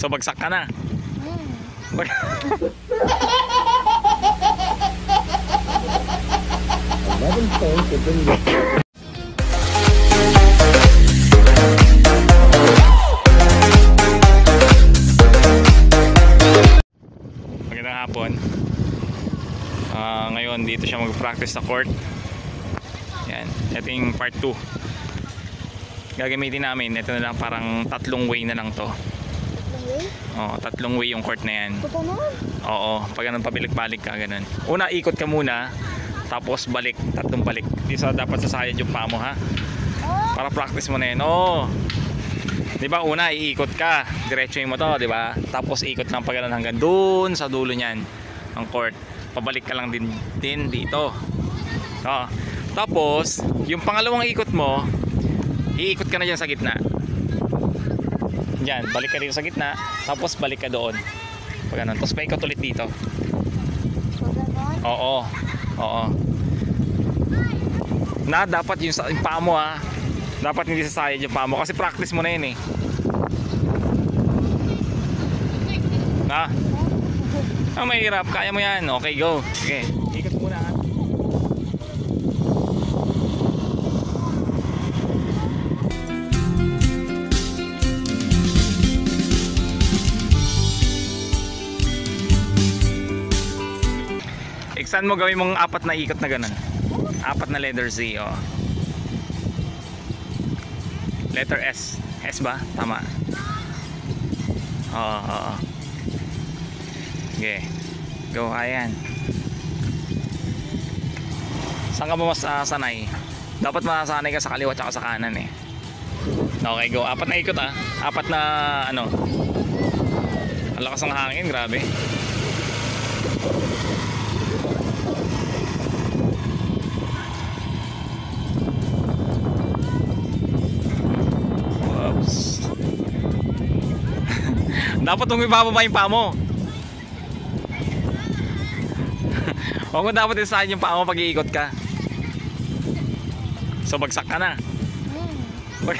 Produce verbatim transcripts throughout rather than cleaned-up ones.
So bagsak ka na. Bag Magandang hapon. Uh, ngayon dito siya mag-practice sa court. Yan, ito yung part two. Gagamitin namin, ito na lang, parang tatlong way na lang to. Tatlong way? Oo, tatlong way yung court na yan. Ito naman? Oo, pag ganun pabalik-balik ka ganun. Una, ikot ka muna, tapos balik, tatlong balik. Di sa dapat sasayad yung paa mo, ha? Para practice mo na yan. Oo. Di ba, una iikot ka, diretsuhin mo to, di ba? Tapos ikot lang pag ganun hanggang dun sa dulo niyan ang court. Pabalik ka lang din, din dito. Oo. Tapos, yung pangalawang ikot mo, iikot ka na dyan sa gitna. Diyan, balik ka dito sa gitna, tapos balik ka doon. Pag ganun, tapos paikot ulit dito. Oo. Oo. Na dapat yung, yung paa mo, ha. Dapat hindi sasayad yung paa mo kasi practice mo na yun, eh. Na. Ah, mahirap, kaya mo yan. Okay, go. Okay, ikot muna, ha. Saan mo gawin mong apat na ikot na ganun? Apat na letter Z, oh. Letter S. S ba? Tama. Oo, oo. Okay. Go, ayan. Saan ka ba mas uh, sanay? Dapat masanay ka sa kaliwa at sa kanan, eh. Okay, go. Apat na ikot, ah. Apat na, ano. Ang lakas ng hangin, grabe. Dapat kung ibababa yung paa mo. Huwag mo dapat isahin yung paa mo pag iikot ka. So bagsak ka na. Bag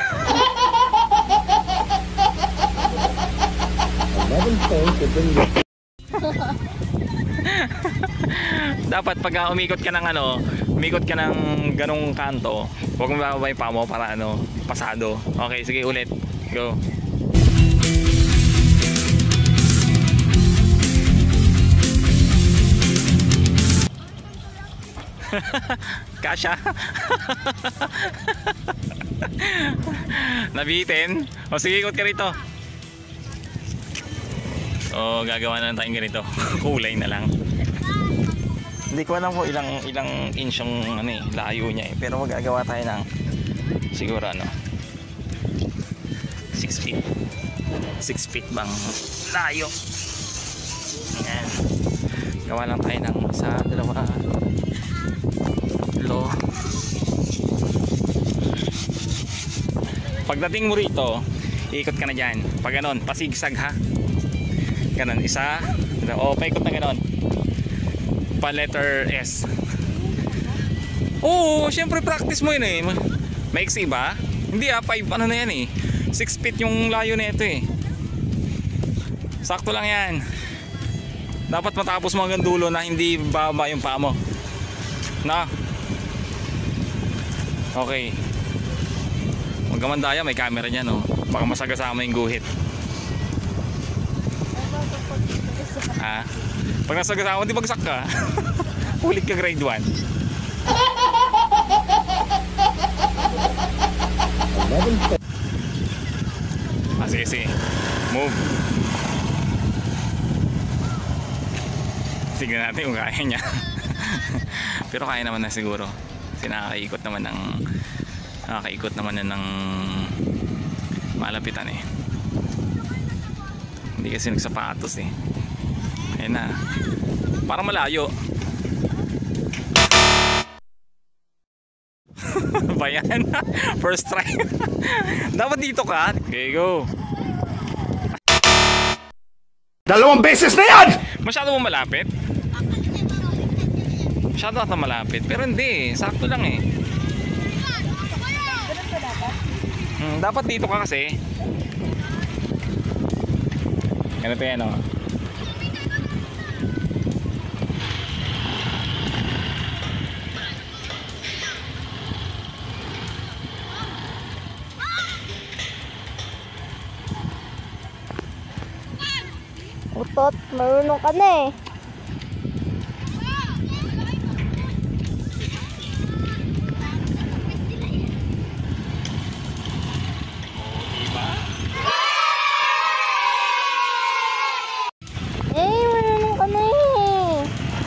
Dapat pag uh, umikot ka ng ano, umikot ka ng ganong kanto, huwag mo ibababa yung paa mo para ano, pasado. Okay, sige ulit. Go. Kasha. Nabitin. O sige, ikot ka rito. O gagawa na lang tayong ganito. Kulay na lang. Hindi ko alam kung ilang ilang inch yung ano, eh, layo niya, eh. Pero magagawa tayo ng siguro ano six feet. six feet bang layo. Ayan. Gawa lang tayo ng isa, dalawa, tatlo. Pagdating mo rito, iikot ka na dyan. Pag ganon, pasigsag, ha. Ganon, isa. O, paikot na ganon. Pa letter S. Oo, syempre practice mo yun, eh. Maiksi ba? Hindi, ah, five ano na yan, eh. six feet yung layo na ito, eh. Sakto lang yan. Dapat matapos mo hanggang dulo na hindi bababa yung paa mo. Na. Okay. Huwag ka mandaya, may camera niya, no. Baka masagasama yung guhit. Ha? Pag nasagasama, di bagsak ka. Ulit ka grade one. Ah, sige, sige. Move. Tignan natin kung kaya niya. Pero kaya naman na siguro. Kasi nakakaikot naman ng nakakaikot naman na ng malapitan, eh. Hindi kasi nagsapatos, eh. Ayan na. Parang malayo. Ba yan? First try. Dapat dito ka. Okay, go. Dalawang beses na yan! Masyado mo malapit? Masyado ata malapit. Pero hindi, sakto lang, eh. Hmm, dapat dito ka kasi. Ganito yan, oh. Utot, marunong ka na eh. Eh, marunong ka na eh.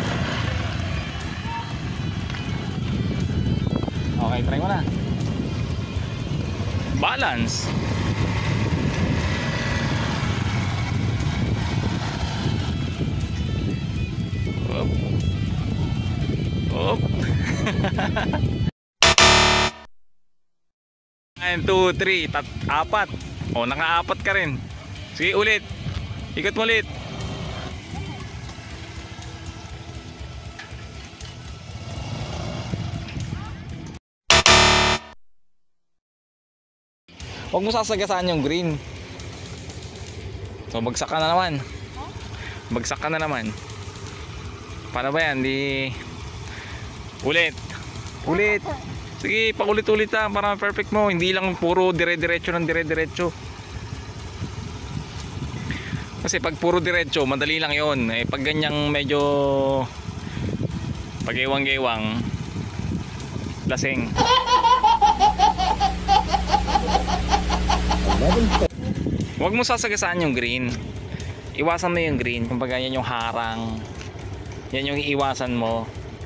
Okay, try mo na. Balance. Up. Up. One, two, three, tat, apat. O, naka-apat ka rin. Sige, ulit. Ikot mo ulit. Huwag mo sasagasaan yung green. So bagsak ka na naman. Bagsak ka na naman. Paano ba yan? Di... Ulit. Ulit. Sige, paulit-ulit ha para perfect mo. Hindi lang puro dire-diretso ng dire-diretso. Kasi pag puro diretso, madali lang yon. Eh, pag ganyang medyo pag-ewang-gewang, lasing. Huwag mo sasagasaan yung green. Iwasan mo yung green. Kumbaga yan yung harang. Yan yung iiwasan mo.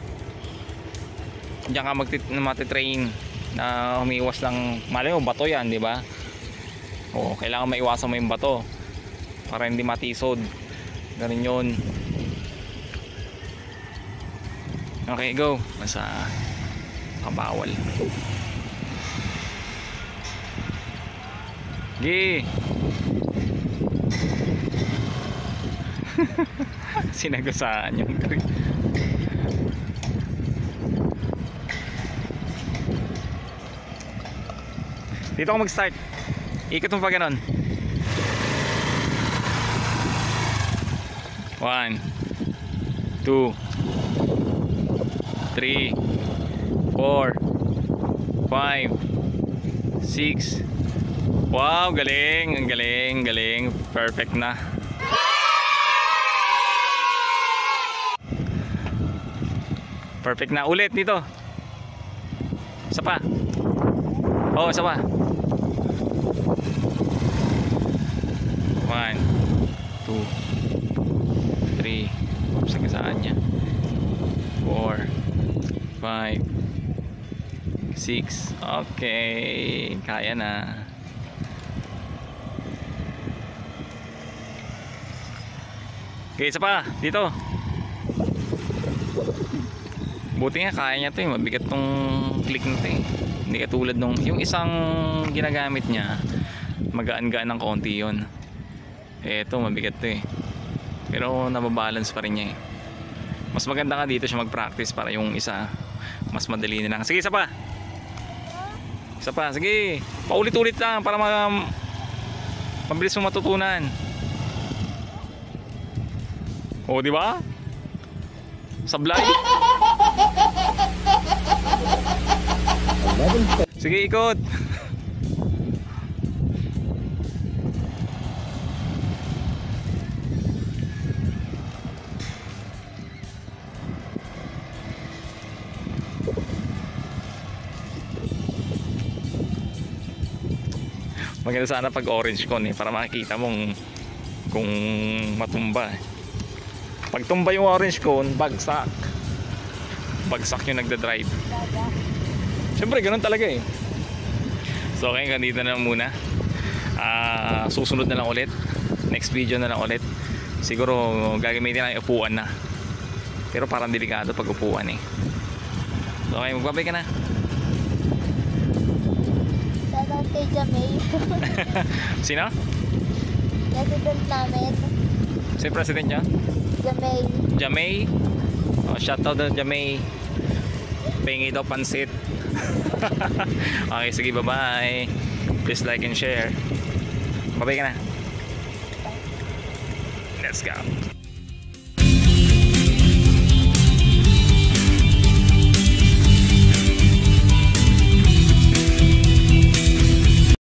Diyan ka magti-train na umiiwas lang. Malay mo bato yan, di ba? Oo, kailangan maiwasan mo yung bato para hindi matisod. Ganun yun. Okay, go. Basta kabawal. Gi. Sinagasaan yung green. Dito ako mag-start. Ikot mo pa ganon. One, two, three, four, five, six. Wow, galing, ang galing, galing. Perfect na. Perfect na. Ulit dito. Isa pa. Oo, isa pa. One, two, three. Sagasaan niya. Four, five, six. Okay, kaya na. Okay, isa pa. Dito. Buti nga kaya niya to eh. Mabigat tong click na to eh. Hindi katulad nung yung isang ginagamit niya, magaan-gaan ng konti yun. Eh ito mabigat to eh. Pero nababalance pa rin niya eh. Mas maganda ka dito siya mag-practice para yung isa mas madali na lang. Sige, isa pa. Isa pa. Sige. Paulit-ulit lang para ma mabilis mo matutunan. O, di ba? Sablay. Sige, ikot. Maganda sana pag orange cone eh, para makikita mong kung matumba eh. Pag tumba yung orange cone, bagsak. Bagsak yung nagda-drive. Siyempre, ganun talaga eh. So, okay, ganito na muna. Uh, susunod na lang ulit. Next video na lang ulit. Siguro, gagamitin na yung upuan na. Pero parang delikado pag upuan eh. So, okay, magbabay ka na. Shoutout kay Jamay. Sino? President namin. Si president niya? Jamay. Jamay. Oh, shoutout na Jamay. Pengi daw pansit. Okay, sige, bye bye. Please like and share. Bye bye ka na. Let's go.